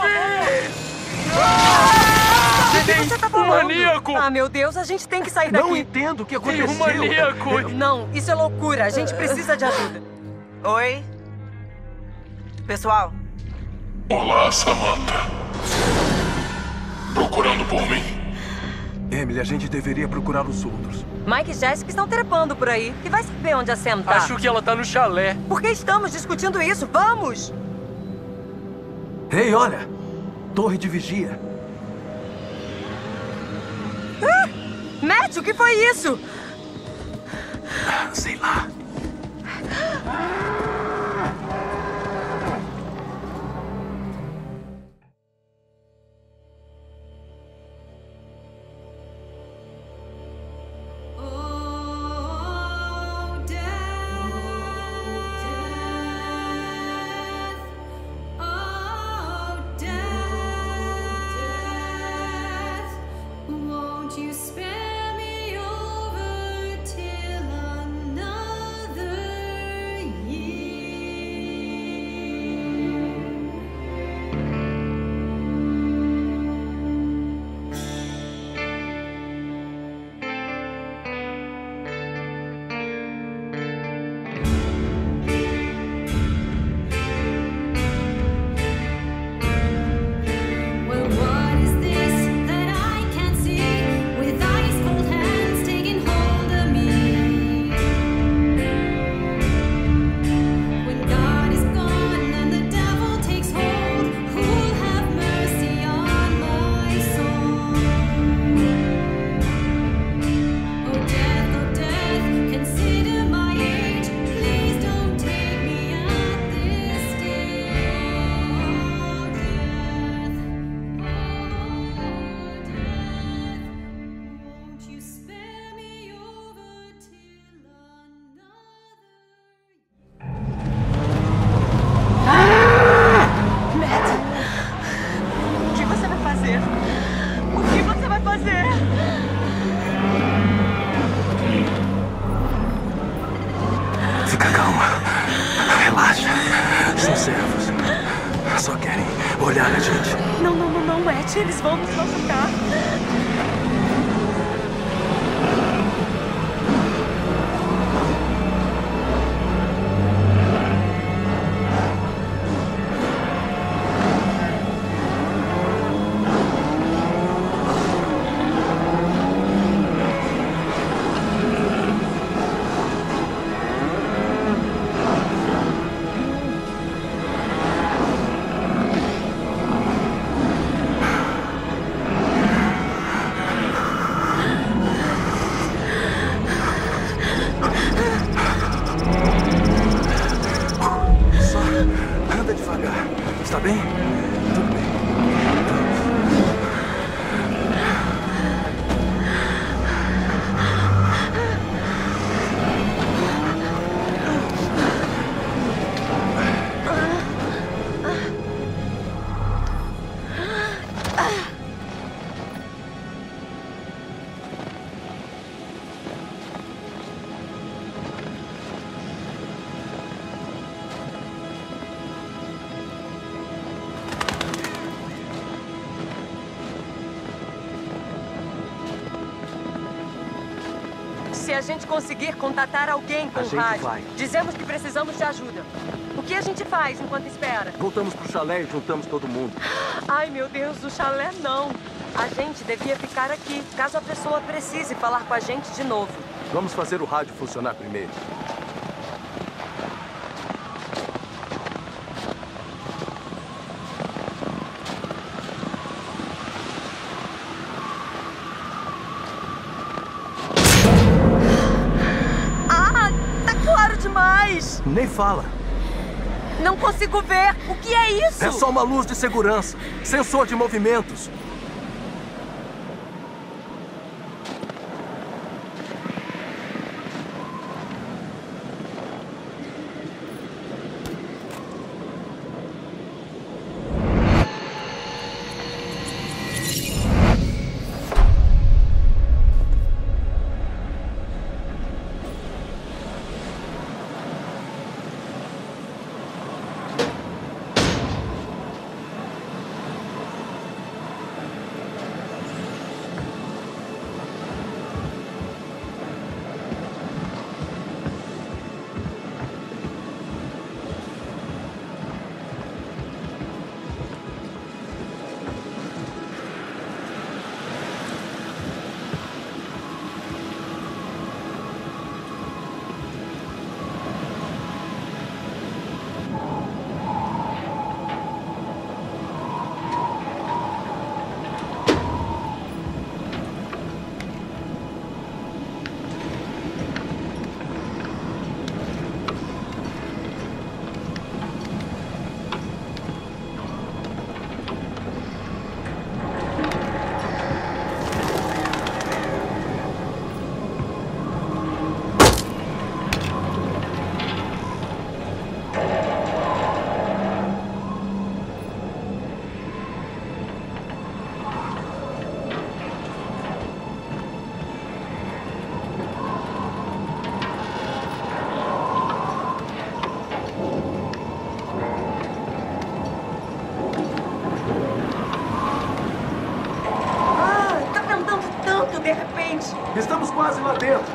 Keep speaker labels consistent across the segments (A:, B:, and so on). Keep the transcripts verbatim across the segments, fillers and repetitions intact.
A: O que você tá falando?
B: Um maníaco!
A: Ah, meu Deus, a gente tem que sair daqui.
C: Não entendo o que aconteceu.
B: Tem um maníaco!
A: Não, isso é loucura. A gente precisa de ajuda.
D: Oi? Pessoal?
E: Olá, Samantha. Procurando por mim?
C: Emily, a gente deveria procurar os outros.
A: Mike e Jessica estão trepando por aí. E vai saber onde a Sam tá.
B: Acho que ela tá no chalé.
A: Por que estamos discutindo isso? Vamos!
C: Ei, olha! Torre de vigia.
A: Ah! Matt, o que foi isso?
C: Sei lá. Fica calma. Relaxa. São servos. Só querem olhar a gente.
A: Não, não, não, não, Matt. Eles vão nos machucar.
C: Está bem? Tudo bem.
A: Se a gente conseguir contatar alguém com
C: A
A: o
C: gente
A: rádio,
C: vai.
A: dizemos que precisamos de ajuda. O que a gente faz enquanto espera?
C: Voltamos pro chalé e juntamos todo mundo.
A: Ai, meu Deus, o chalé não. A gente devia ficar aqui, caso a pessoa precise falar com a gente de novo.
C: Vamos fazer o rádio funcionar primeiro.
A: Ah, tá claro demais!
C: Nem fala.
A: Não consigo ver. O que é isso?
C: É só uma luz de segurança. Sensor de movimentos. Vamos! Estamos quase lá dentro.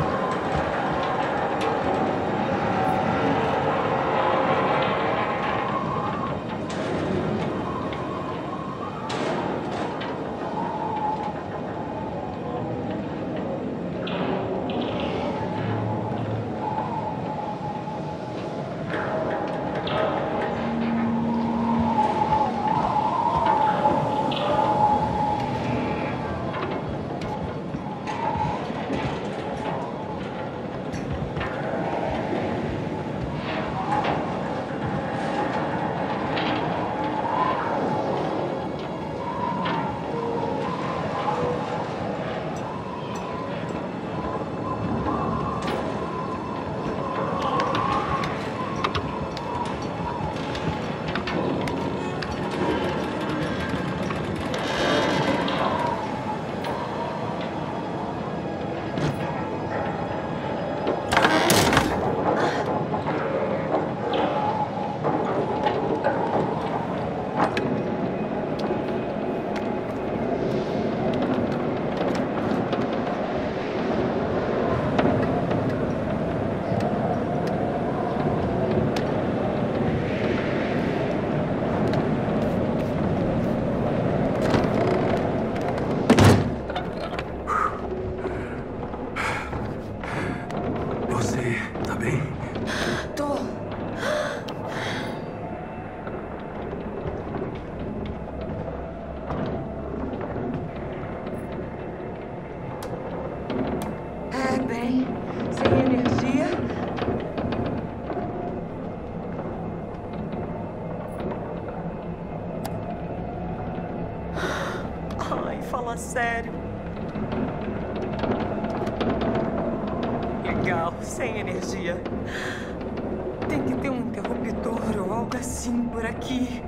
A: Fala sério. Legal, sem energia. Tem que ter um interruptor ou algo assim por aqui.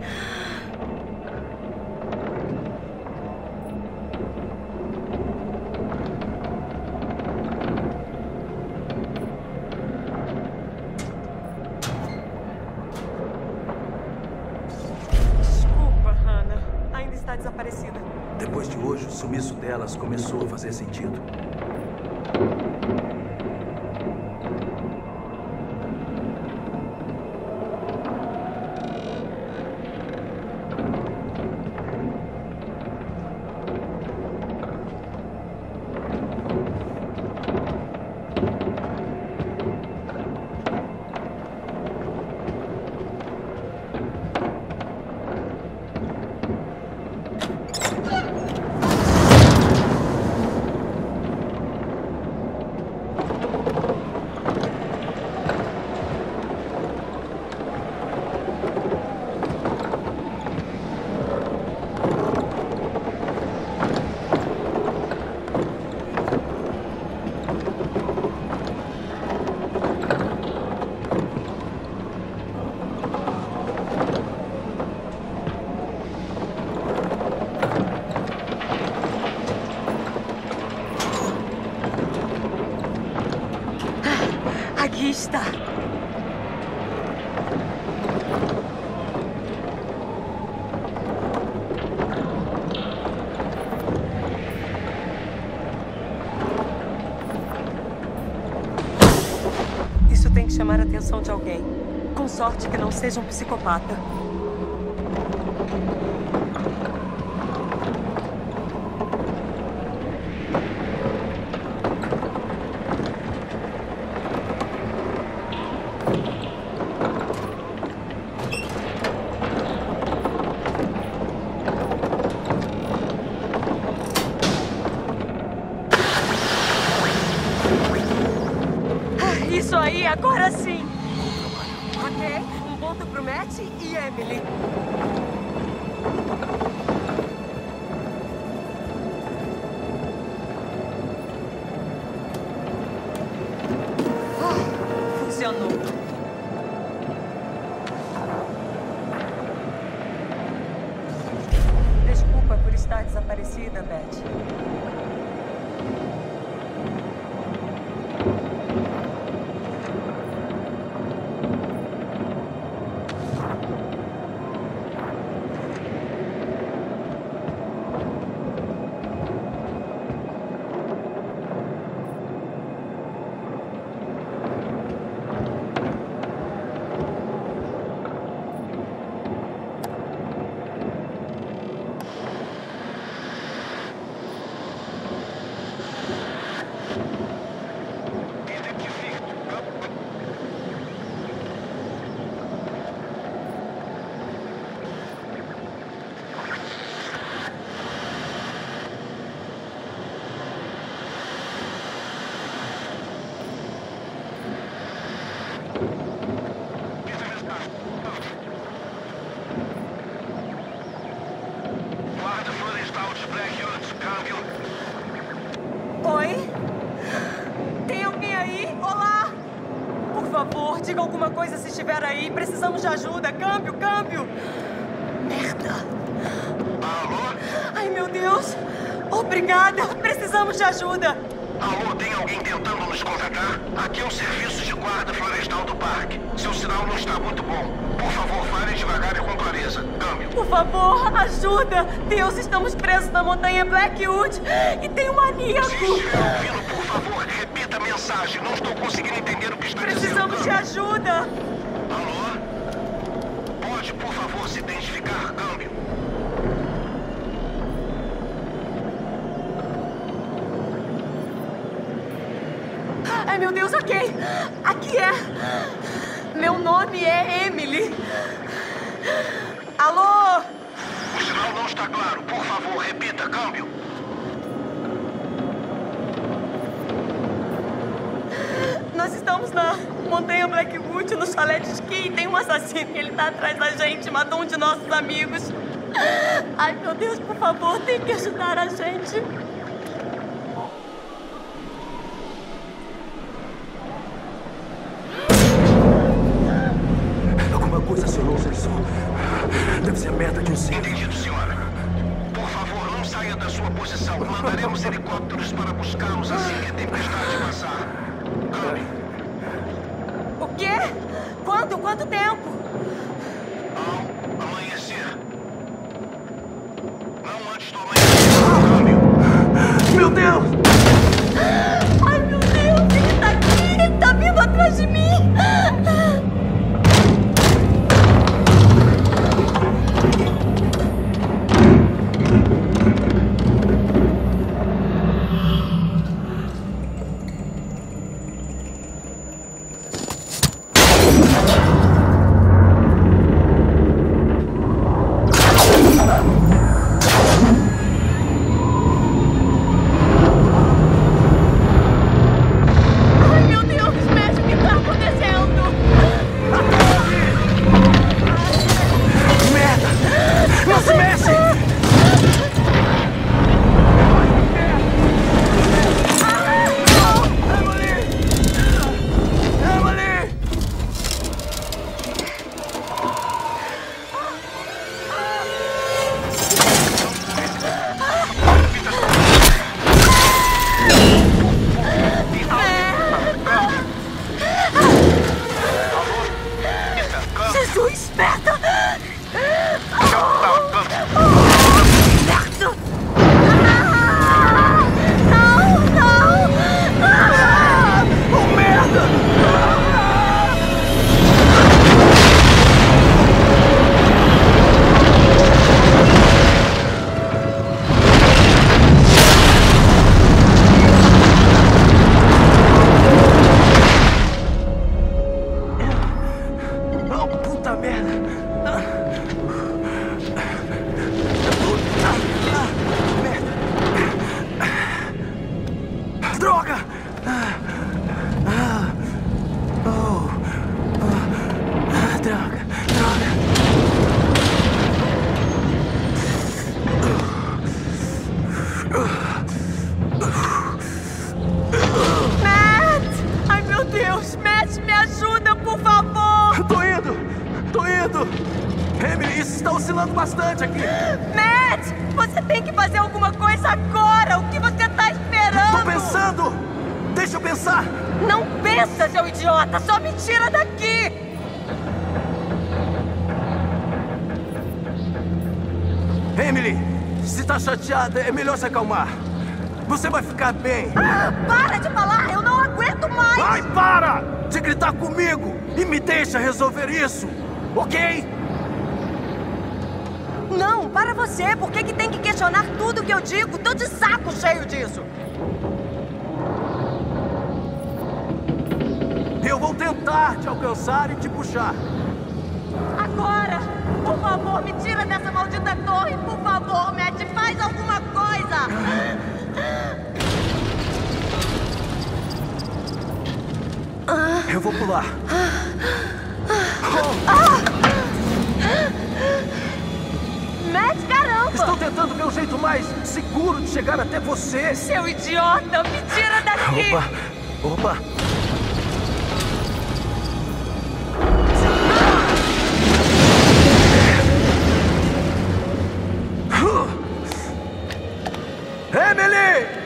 A: Desculpa, Hannah. Ainda está desaparecida.
C: Depois de hoje, o sumiço delas começou a fazer sentido.
A: Aqui está. Isso tem que chamar a atenção de alguém. Com sorte que não seja um psicopata. Isso aí, agora sim! Ok, um ponto pro Matt e Emily. Oh, funcionou. Desculpa por estar desaparecida, Beth. favor, diga alguma coisa se estiver aí. Precisamos de ajuda. Câmbio, câmbio. Merda.
D: Alô?
A: Ai, meu Deus. Obrigada. Precisamos de ajuda.
D: Alô, tem alguém tentando nos contatar? Aqui é o serviço de guarda florestal do parque. Seu sinal não está muito bom. Por favor, fale devagar e com clareza. Câmbio.
A: Por favor, ajuda. Deus, estamos presos na montanha Blackwood e tem um maníaco.
D: Se estiver ouvindo, por favor, repita a mensagem. Não estou conseguindo entender o que está
A: Precisamos
D: dizendo.
A: de ajuda.
D: Alô? Pode, por favor, se identificar. Câmbio.
A: Ai, meu Deus, ok. Aqui é. Meu nome é Emily. Alô?
D: O sinal não está claro. Por favor, repita. Câmbio.
A: Nós estamos na montanha Blackwood, no chalé de esqui, e tem um assassino e ele tá atrás da gente, matou um de nossos amigos. Ai, meu Deus, por favor, tem que ajudar a gente.
C: Alguma coisa acionou o sensor. Deve ser a meta de um cinto.
D: Entendido, senhora. Por favor, não saia da sua posição. Mandaremos helicópteros para buscá-los assim que a tempestade passar. Câmbio.
A: O quê? Quando? Quanto tempo?
D: Ao amanhecer. Não antes do amanhecer. Câmbio.
C: Meu Deus!
A: Ai, meu Deus, ele tá aqui, ele tá vindo atrás de mim.
C: Emily, isso está oscilando bastante aqui.
A: Matt, você tem que fazer alguma coisa agora. O que você está esperando?
C: Tô pensando. Deixa eu pensar.
A: Não pensa, seu idiota. Só me tira daqui.
C: Emily, se tá chateada, é melhor se acalmar. Você vai ficar bem.
A: Ah, para de falar. Eu não aguento mais.
C: Vai, para de gritar comigo e me deixa resolver isso, ok?
A: Não, para você. Por que que tem que questionar tudo que eu digo? Tô de saco cheio disso.
C: Eu vou tentar te alcançar e te puxar.
A: Agora! Por favor, me tira dessa maldita torre! Por favor, Matt, faz alguma coisa!
C: Eu vou pular.
A: Matt, caramba!
C: Estou tentando ver o jeito mais seguro de chegar até você.
A: Seu idiota, me tira daqui!
C: Opa, opa. Emily!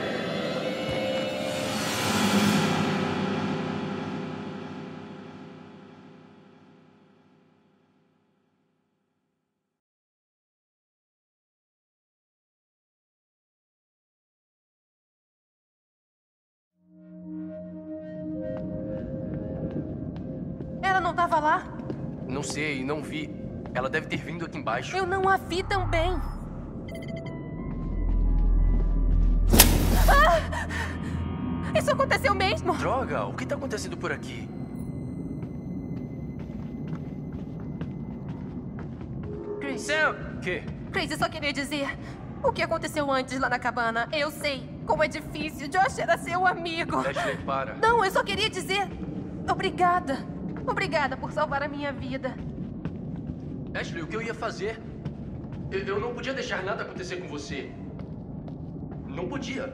F: Ela não estava lá?
B: Não sei, não vi. Ela deve ter vindo aqui embaixo.
F: Eu não a vi também. Ah! Isso aconteceu mesmo?
B: Droga, o que tá acontecendo por aqui?
F: Chris.
B: Sam! Que?
F: Chris, eu só queria dizer... O que aconteceu antes lá na cabana? Eu sei como é difícil. Josh era seu amigo.
B: Ashley, para.
F: Não, eu só queria dizer... Obrigada. Obrigada por salvar a minha vida.
B: Ashley, o que eu ia fazer? Eu, eu não podia deixar nada acontecer com você. Não podia.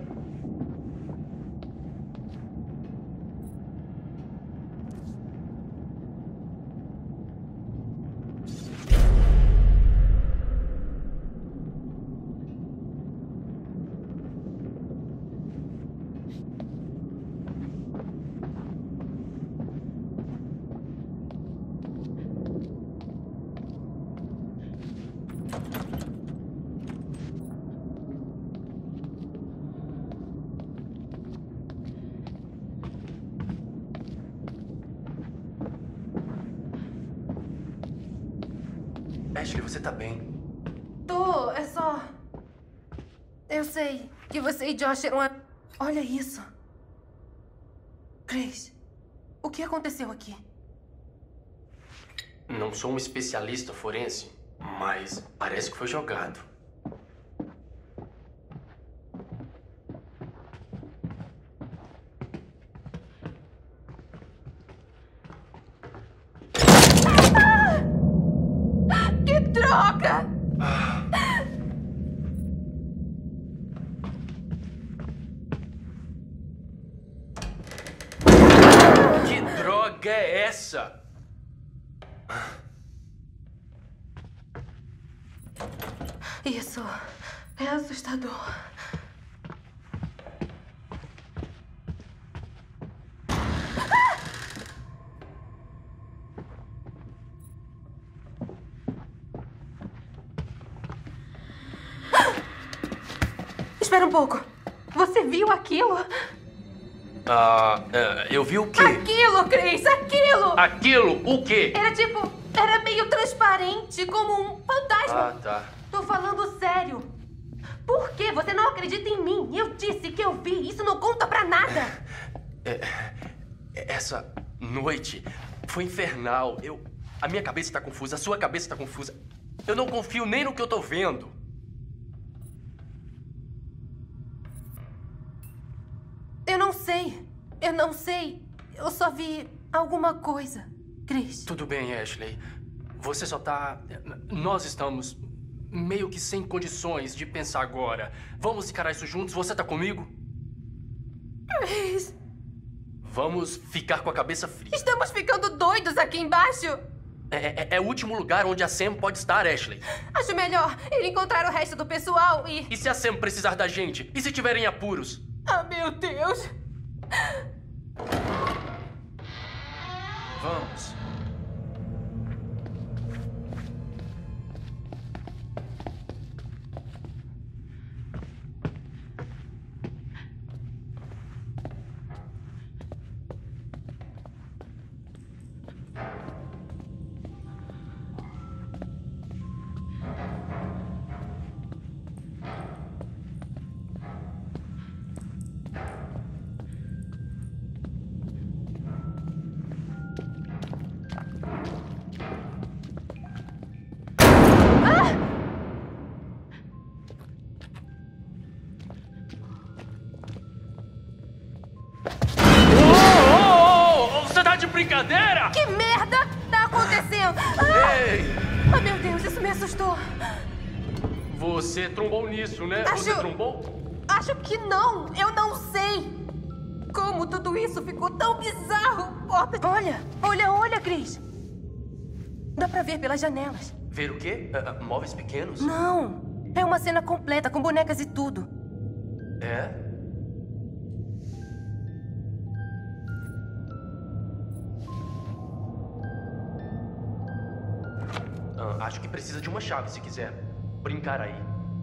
B: Ashley, você tá bem?
F: Tô, é só... Eu sei que você e Josh eram... A... Olha isso. Chris, o que aconteceu aqui?
B: Não sou um especialista forense, mas parece que foi jogado.
F: Que droga!
B: Que droga é essa?
F: Isso é assustador. Espera um pouco. Você viu aquilo?
B: Ah, uh, eu vi o quê?
F: Aquilo, Chris, aquilo!
B: Aquilo? O quê?
F: Era tipo... Era meio transparente, como um fantasma.
B: Ah, tá.
F: Tô falando sério. Por que você não acredita em mim? Eu disse que eu vi. Isso não conta pra nada.
B: É, essa noite foi infernal. Eu... A minha cabeça tá confusa, a sua cabeça tá confusa. Eu não confio nem no que eu tô vendo.
F: Eu não sei. Eu não sei. Eu só vi alguma coisa, Chris.
B: Tudo bem, Ashley. Você só tá... Nós estamos meio que sem condições de pensar agora. Vamos encarar isso juntos? Você tá comigo?
F: Chris.
B: Vamos ficar com a cabeça fria.
F: Estamos ficando doidos aqui embaixo.
B: É, é, é o último lugar onde a Sam pode estar, Ashley.
F: Acho melhor ir encontrar o resto do pessoal e...
B: E se a Sam precisar da gente? E se tiverem apuros?
F: Ah, meu Deus.
B: Vamos. Brincadeira?
F: Que merda tá acontecendo? Ah!
B: Ei!
F: Ah, meu Deus, isso me assustou.
B: Você trombou nisso, né?
F: Acho...
B: Você trombou?
F: Acho que não. Eu não sei. Como tudo isso ficou tão bizarro. Porta... Olha, olha, olha, Chris. Dá pra ver pelas janelas.
B: Ver o quê? Uh, uh, móveis pequenos?
F: Não. É uma cena completa, com bonecas e tudo.
B: É? Ah, acho que precisa de uma chave se quiser brincar aí.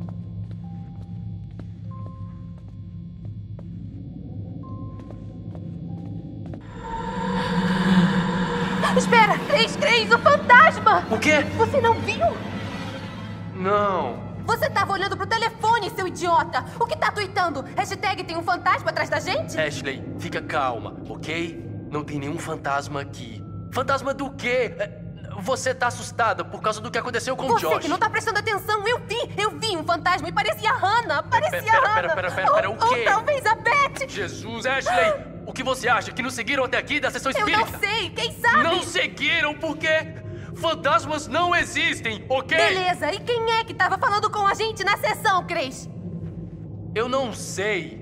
F: Espera! Cris, Cris, o fantasma!
B: O quê?
F: Você não viu?
B: Não.
F: Você tava olhando pro telefone, seu idiota! O que tá tweetando? Hashtag tem um fantasma atrás da gente?
B: Ashley, fica calma, ok? Não tem nenhum fantasma aqui. Fantasma do quê? Você tá assustada por causa do que aconteceu com o Josh.
F: Você que não tá prestando atenção, eu vi! Eu vi um fantasma e parecia a Hannah! Parecia
B: Pera,
F: a Hannah!
B: pera, pera, pera, pera,
F: ou,
B: o quê?
F: Ou talvez a Beth!
B: Jesus, Ashley! O que você acha? Que nos seguiram até aqui da sessão
F: Eu
B: espírita?
F: não sei, quem sabe?
B: Não seguiram porque fantasmas não existem, ok?
F: Beleza, e quem é que tava falando com a gente na sessão, Cris?
B: Eu não sei.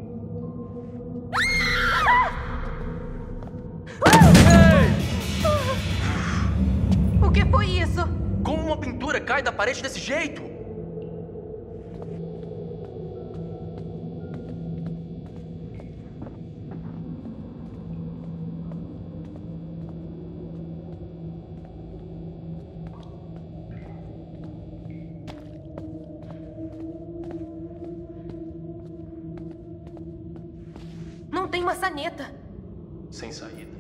F: O que foi isso?
B: Como uma pintura cai da parede desse jeito?
F: Não tem maçaneta.
B: Sem saída.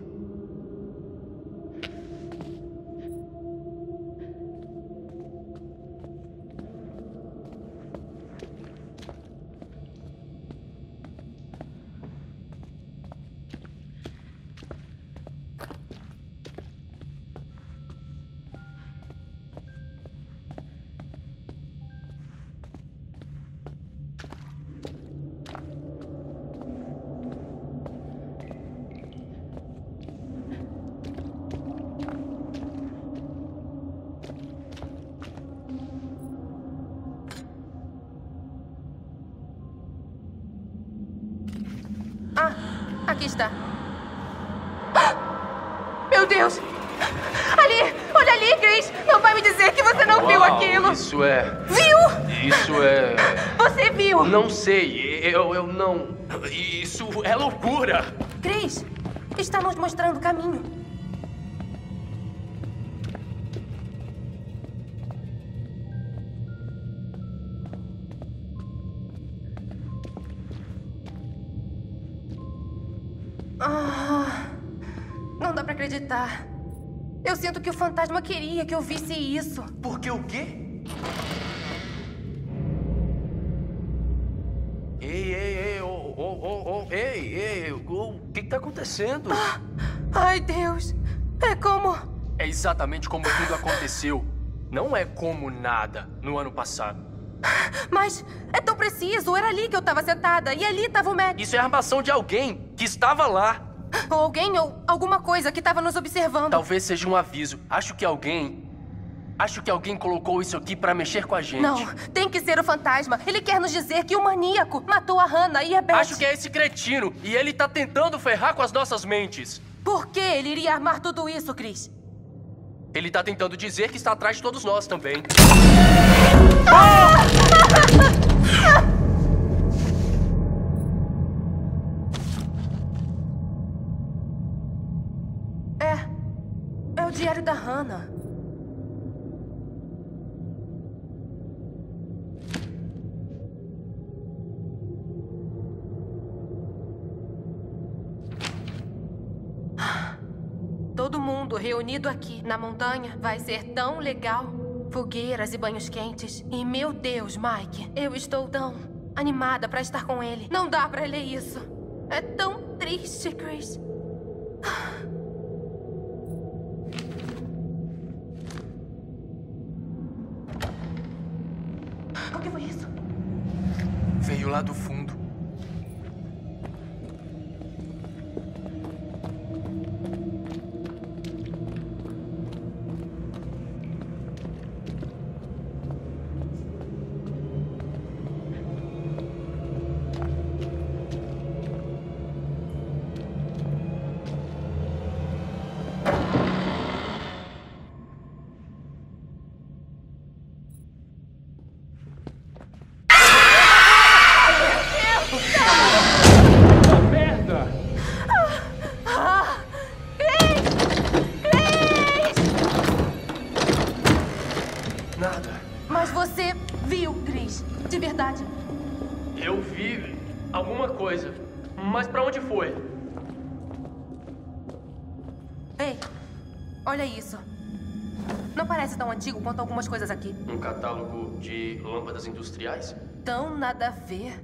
F: Ah, aqui está. Ah! Meu Deus! Ali! Olha ali, Cris! Não vai me dizer que você não
B: Uau,
F: viu aquilo!
B: Isso é...
F: Viu?
B: Isso é...
F: Você viu?
B: Não sei, eu, eu não... Isso é loucura!
F: Cris, está nos mostrando o caminho. Ah, não dá pra acreditar. Eu sinto que o fantasma queria que eu visse isso.
B: Porque o quê? Ei, ei, ei, oh, oh, oh, oh, ei, ei, o que que tá acontecendo?
F: Ah, ai, Deus. É como...
B: É exatamente como tudo aconteceu. Não é como nada no ano passado.
F: Mas é tão preciso. Era ali que eu tava sentada e ali tava o Matt.
B: Isso é a armação de alguém que estava lá.
F: Ou alguém ou alguma coisa que tava nos observando.
B: Talvez seja um aviso. Acho que alguém... Acho que alguém colocou isso aqui pra mexer com a gente.
F: Não, tem que ser o fantasma. Ele quer nos dizer que o maníaco matou a Hannah e a Beth.
B: Acho que é esse cretino. E ele tá tentando ferrar com as nossas mentes.
F: Por que ele iria armar tudo isso, Cris?
B: Ele tá tentando dizer que está atrás de todos nós também.
F: É. É o diário da Hannah. Todo mundo reunido aqui na montanha vai ser tão legal. Fogueiras e banhos quentes. E meu Deus, Mike, eu estou tão animada pra estar com ele. Não dá pra ler isso. É tão triste, Chris. O que foi isso?
B: Veio lá do fundo.
F: olha isso. Não parece tão antigo quanto algumas coisas aqui.
B: Um catálogo de lâmpadas industriais?
F: Tão nada a ver.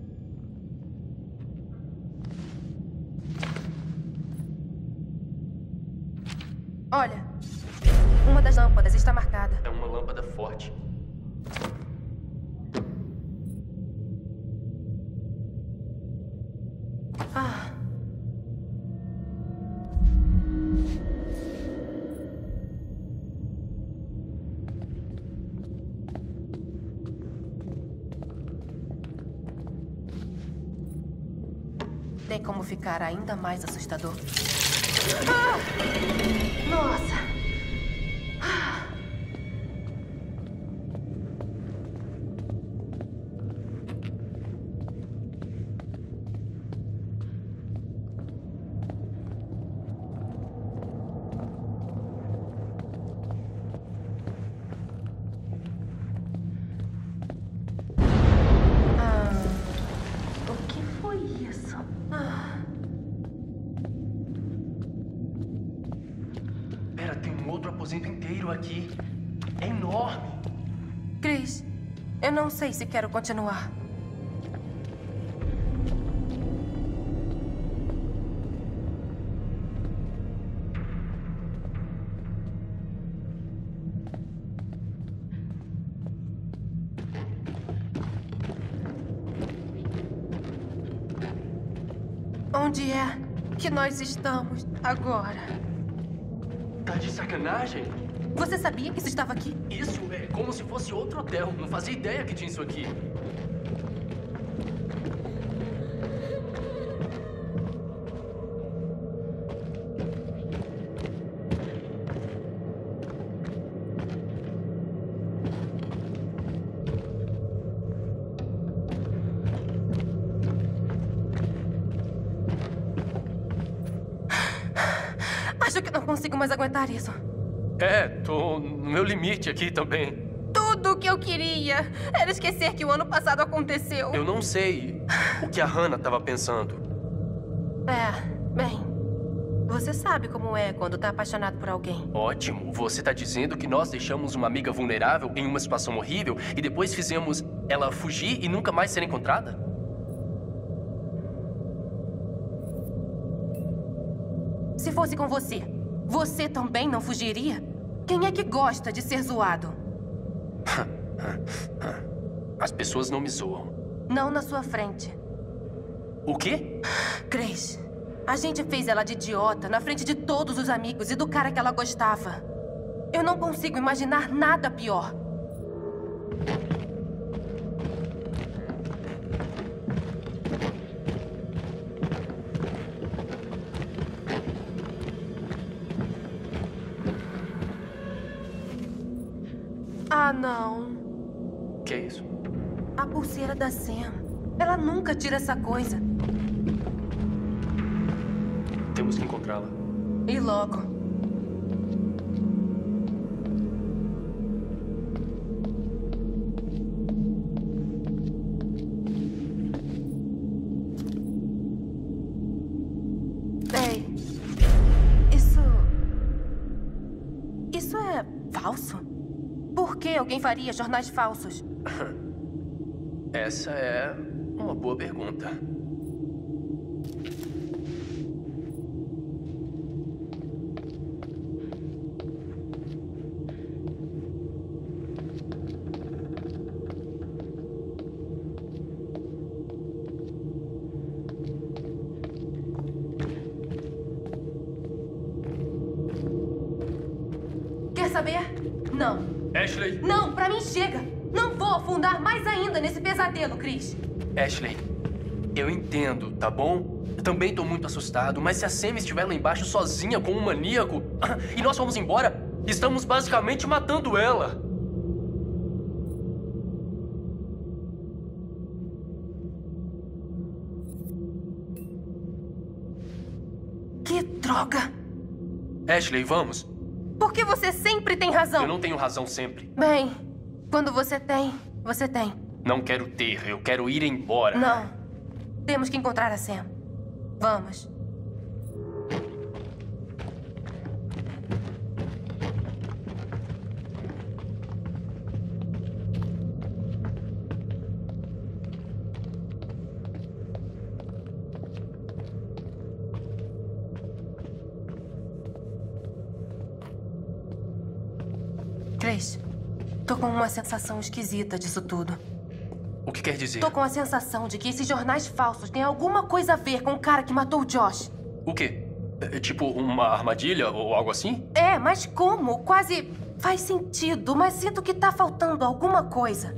F: Olha, uma das lâmpadas está marcada.
B: É uma lâmpada forte.
F: Ah. Tem como ficar ainda mais assustador. Ah! Nossa! Ah! Ah, o que foi isso? Ah.
B: Pera, tem um outro aposento inteiro aqui. É enorme.
F: Chris, eu não sei se quero continuar. Onde é que nós estamos agora?
B: Tá de sacanagem?
F: Você sabia que isso estava aqui?
B: Isso é como se fosse outro hotel. Não fazia ideia que tinha isso aqui.
F: Acho que não consigo mais aguentar isso.
B: É, tô no meu limite aqui também.
F: Tudo o que eu queria era esquecer que o ano passado aconteceu.
B: Eu não sei o que a Hannah estava pensando.
F: É, bem, você sabe como é quando tá apaixonado por alguém.
B: Ótimo. Você tá dizendo que nós deixamos uma amiga vulnerável em uma situação horrível e depois fizemos ela fugir e nunca mais ser encontrada?
F: Se fosse com você, você também não fugiria? Quem é que gosta de ser zoado?
B: As pessoas não me zoam.
F: Não na sua frente.
B: O quê?
F: Chris, a gente fez ela de idiota na frente de todos os amigos e do cara que ela gostava. Eu não consigo imaginar nada pior. Ah, não.
B: Que é isso?
F: A pulseira da Sam. Ela nunca tira essa coisa.
B: Temos que encontrá-la.
F: E logo. Ei, isso... Isso é falso? Por que alguém faria jornais falsos?
B: Essa é uma boa pergunta.
F: Quer saber? Não.
B: Ashley!
F: Não, pra mim chega. Não vou afundar mais ainda nesse pesadelo, Chris.
B: Ashley, eu entendo, tá bom? Eu também tô muito assustado, mas se a Sam estiver lá embaixo sozinha com um maníaco e nós vamos embora, estamos basicamente matando ela.
F: Que droga!
B: Ashley, vamos.
F: Porque você sempre tem razão.
B: Eu não tenho razão sempre.
F: Bem, quando você tem, você tem.
B: Não quero ter, eu quero ir embora.
F: Não. Temos que encontrar a Sam. Vamos. Chris, tô com uma sensação esquisita disso tudo.
B: O que quer dizer?
F: Tô com a sensação de que esses jornais falsos têm alguma coisa a ver com o cara que matou o Josh.
B: O quê? É, tipo uma armadilha ou algo assim?
F: É, mas como? Quase faz sentido, mas sinto que tá faltando alguma coisa.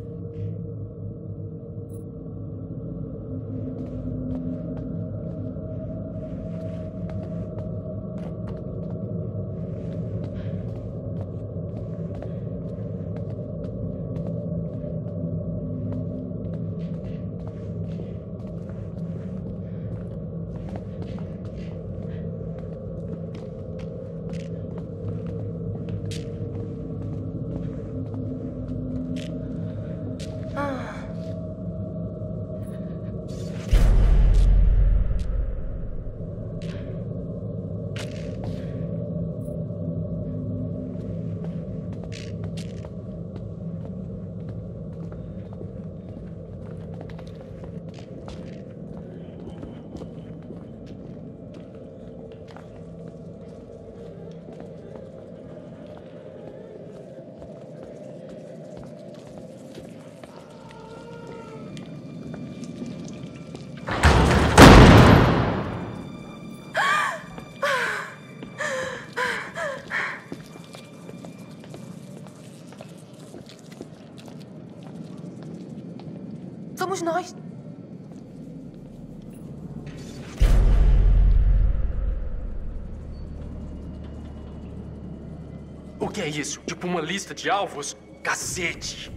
F: Somos nós.
B: O que é isso? Tipo uma lista de alvos? Cacete!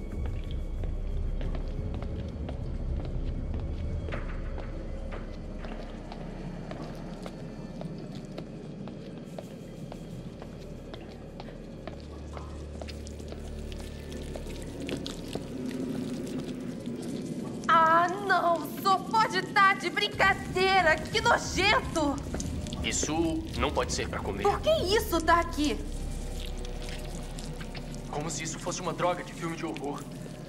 F: Ah, não! Só pode estar de brincadeira! Que nojento!
B: Isso não pode ser pra comer.
F: Por que isso tá aqui?
B: Como se isso fosse uma droga de filme de horror.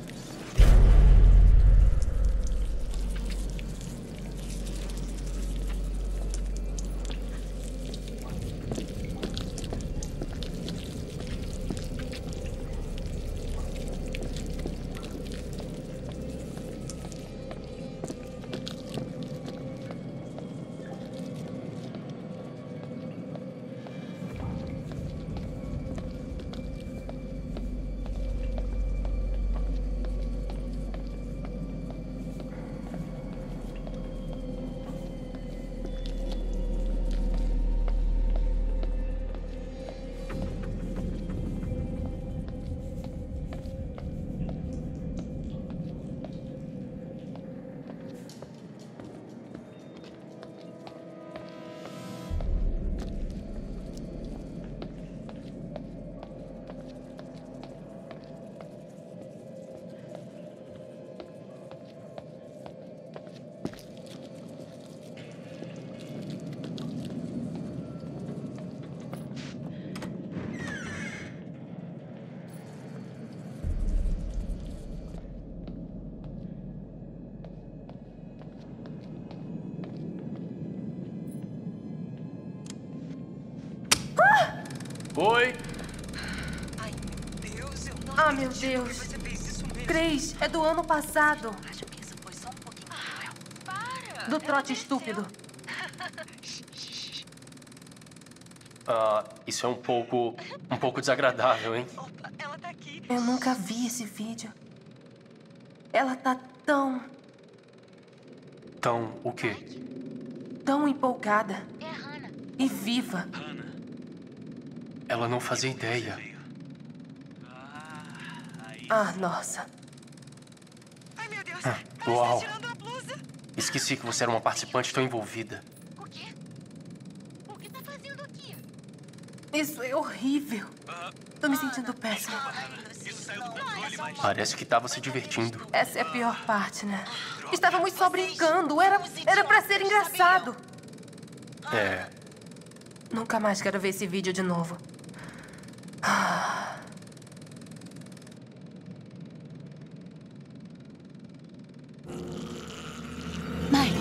B: Oi?
G: Ai, meu Deus, eu não
F: Ah, meu
G: acredito
F: Deus.
G: que você fez isso mesmo.
F: Grace, é do ano passado.
G: Acho que isso foi só um pouquinho cruel. Para!
F: Do trote estúpido.
B: Ah, isso é um pouco... um pouco desagradável, hein?
G: Opa, ela tá aqui.
F: Eu nunca vi esse vídeo. Ela tá tão,
B: Então, o quê?
F: tão empolgada.
H: É a Hannah.
F: E viva.
B: Ela não fazia ideia.
F: Ah, nossa.
G: Ai, meu Deus.
B: Ah,
G: Ela
B: uau.
G: está tirando a blusa.
B: Esqueci que você era uma participante tão envolvida.
H: O quê? O que tá fazendo aqui?
F: Isso é horrível. Tô me sentindo péssima.
B: Parece que estava se divertindo.
F: Essa é a pior parte, né? Estávamos só brincando. Era, era pra ser engraçado.
B: É,
F: Nunca mais quero ver esse vídeo de novo.
H: Mãe,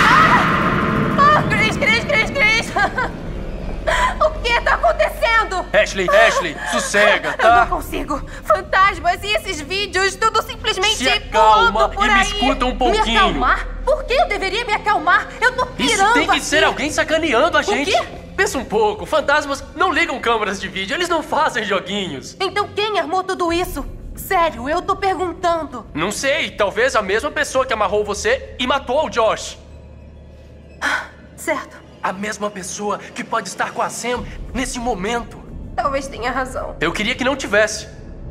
F: Ah, Chris, Chris, Chris, Chris! O que tá acontecendo?
B: Ashley, Ashley, sossega,
F: Eu
B: tá?
F: não consigo. Fantasmas e esses vídeos, tudo simplesmente
B: Se acalma
F: tudo por
B: e me
F: aí.
B: escuta um pouquinho.
F: Me acalmar? Por que eu deveria me acalmar? Eu tô pirando
B: Isso tem que
F: aqui.
B: ser alguém sacaneando a gente.
F: quê?
B: Pensa um pouco, fantasmas não ligam câmeras de vídeo, eles não fazem joguinhos.
F: Então quem armou tudo isso? Sério, eu tô perguntando.
B: Não sei, talvez a mesma pessoa que amarrou você e matou o Josh.
F: Certo,
B: A mesma pessoa que pode estar com a Sam nesse momento.
F: talvez tenha razão.
B: Eu queria que não tivesse.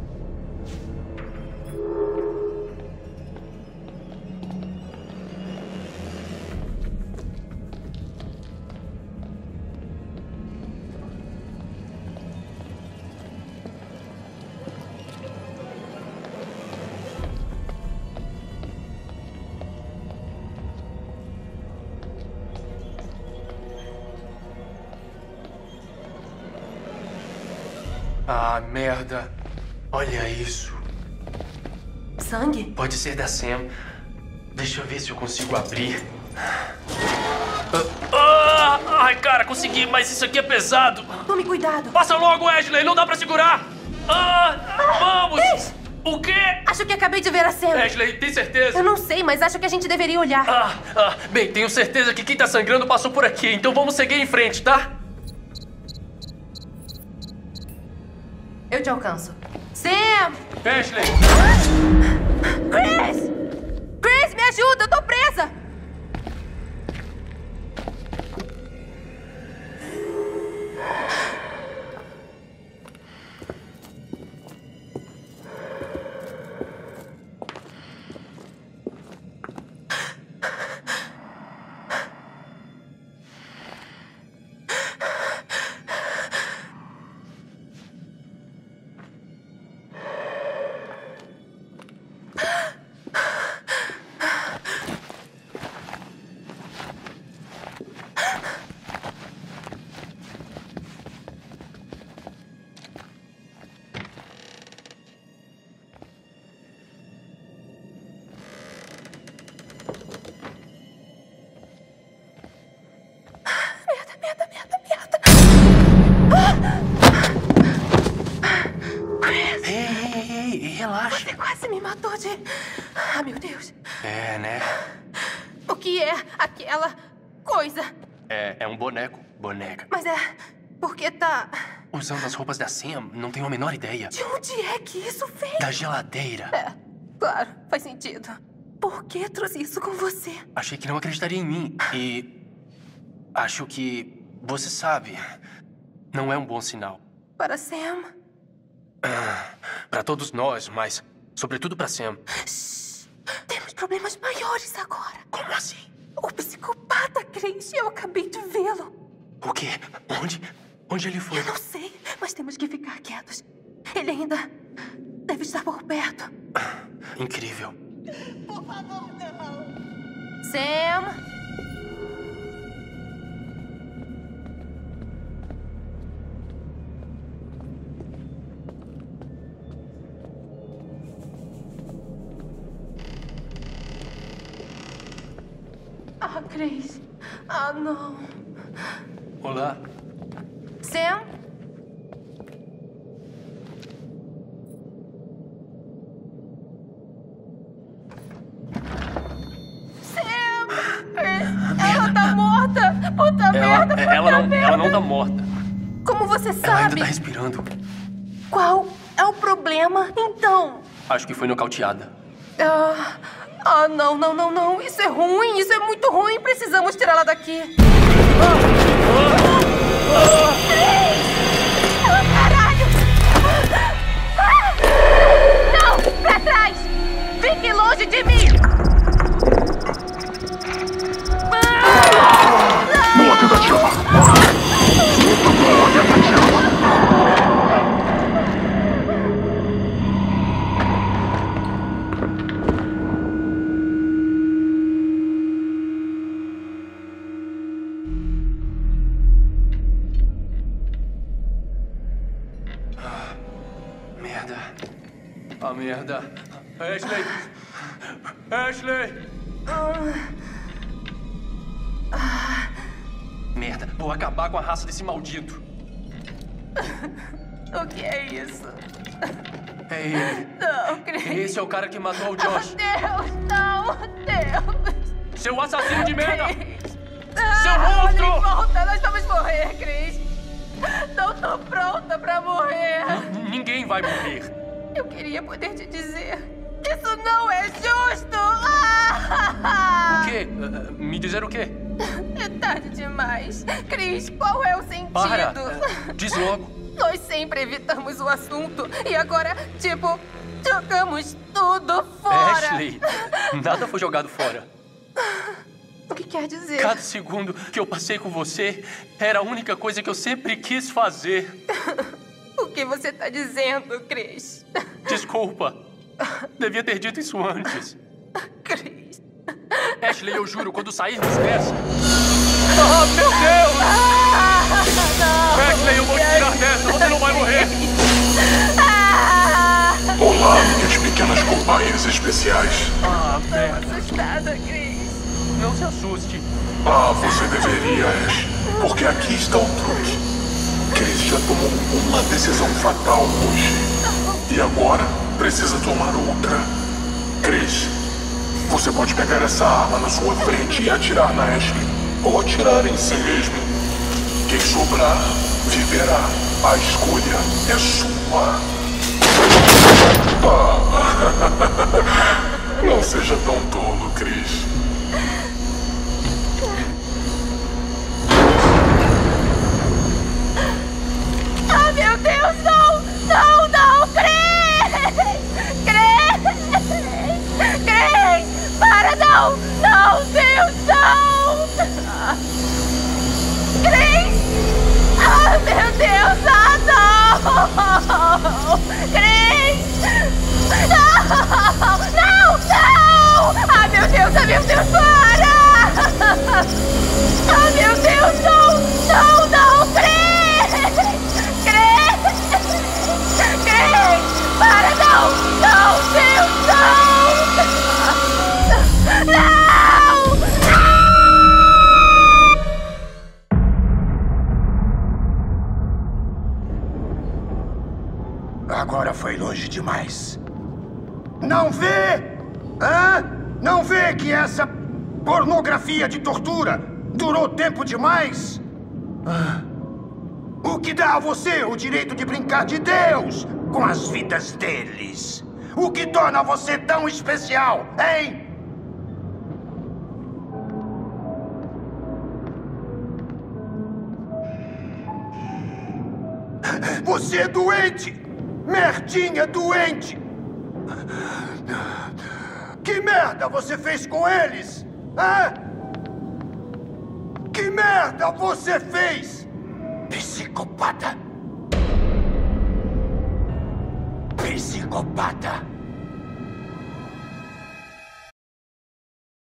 B: Ah, merda. Olha isso.
F: Sangue?
B: Pode ser da Sam. Deixa eu ver se eu consigo abrir. Ah, ah, ai, cara, consegui, mas isso aqui é pesado.
F: Tome cuidado.
B: Passa logo, Ashley, não dá pra segurar. Ah, vamos.
F: Chris!
B: O quê?
F: Acho que acabei de ver a cena.
B: Ashley, tem certeza?
F: Eu não sei, mas acho que a gente deveria olhar.
B: Ah, ah, bem, tenho certeza que quem tá sangrando passou por aqui, então vamos seguir em frente, tá?
F: Eu te alcanço. Sam!
B: Ashley!
F: Chris! Chris, me ajuda! Eu tô presa!
B: Relaxa.
F: Você quase me matou de... Ah, meu Deus.
B: É, né?
F: O que é aquela coisa?
B: É, é um boneco, boneca.
F: Mas é... Porque tá...
B: Usando as roupas da Sam, não tenho a menor ideia.
F: De onde é que isso veio?
B: Da geladeira.
F: É, claro. Faz sentido. Por que trouxe isso com você?
B: Achei que não acreditaria em mim. E... acho que... você sabe... não é um bom sinal.
F: Para Sam?
B: Ah, para todos nós, mas... sobretudo para Sam.
F: Shhh. Temos problemas maiores agora.
B: Como assim?
F: O psicopata, Chris. Eu acabei de vê-lo.
B: O quê? Onde? Onde ele foi?
F: Eu não sei, mas temos que ficar quietos. Ele ainda deve estar por perto.
B: Incrível.
A: Por favor, não.
F: Sam? Ah, Chris. Ah, não.
B: Olá.
F: Sam? Sam! Ela tá morta! Puta
B: Ela,
F: merda! Puta
B: ela, não,
F: merda!
B: ela não tá morta.
F: Como você
B: Ela ainda
F: sabe?
B: tá respirando.
F: Qual é o problema, então?
B: Acho que foi nocauteada.
F: Ah, ah, não, não, não, não. Isso é ruim, isso é muito ruim. Precisamos tirá-la daqui. Ah, caralho! Ah! Não! Pra trás! Fique longe de mim!
E: Boa tentativa! Muito boa tentativa!
B: Merda. Ah, merda. Ashley! Ashley! Merda, vou acabar com a raça desse maldito.
F: O que é isso?
B: É ele.
F: Não, Chris.
B: Esse é o cara que matou o Josh.
F: Deus, não, Deus.
B: Seu assassino de merda!
F: Chris.
B: Seu
F: Ah,
B: monstro!
F: Não importa, nós vamos morrer, Chris. Não tô pronta pra morrer.
B: N- Ninguém vai morrer.
F: Eu queria poder te dizer. Isso não é justo! Ah!
B: O quê? Uh, me dizer o quê?
F: É tarde demais. Cris, qual é o sentido?
B: Para! Uh, diz logo.
F: Nós sempre evitamos o assunto. E agora, tipo, jogamos tudo fora.
B: Ashley, nada foi jogado fora.
F: O que quer dizer?
B: Cada segundo que eu passei com você era a única coisa que eu sempre quis fazer.
F: O que você tá dizendo, Cris?
B: Desculpa. Devia ter dito isso antes.
F: Cris.
B: Ashley, eu juro, quando sairmos dessa... Oh, meu Deus!
F: Ah, não.
B: Ashley, eu vou te tirar dessa. Você não vai morrer.
F: Ah,
E: Olá, minhas pequenas cobaias especiais.
B: Ah,
F: tô
B: merda.
F: assustada, Cris.
B: Não se assuste.
E: Ah, você deveria, Ash. Porque aqui está o truque. Chris já tomou uma decisão fatal hoje. E agora precisa tomar outra. Chris, você pode pegar essa arma na sua frente e atirar na Ashley. Ou atirar em si mesmo. Quem sobrar, viverá. A escolha é sua. Ah. Não seja tão tolo, Chris.
F: Ah, meu Deus, não! Não, não, Cris! Cris! Cris! Para, não! Não, Deus, não! Cris! Ah, meu Deus, ah, não! Cris! Não! Não, não! Ah, meu Deus, ah, meu Deus, para! Ah, meu Deus, não! Não, não, Cris! Cris! Cris! Para, não! Não, Deus, não! Não!
I: Agora foi longe demais. Não vê? Hã? Não vê que essa pornografia de tortura durou tempo demais? Ah. O que dá a você o direito de brincar de Deus com as vidas deles? O que torna você tão especial, hein? Você é doente! Merdinha doente! Que merda você fez com eles? Hã? Que merda você fez? Psicopata! Psicopata!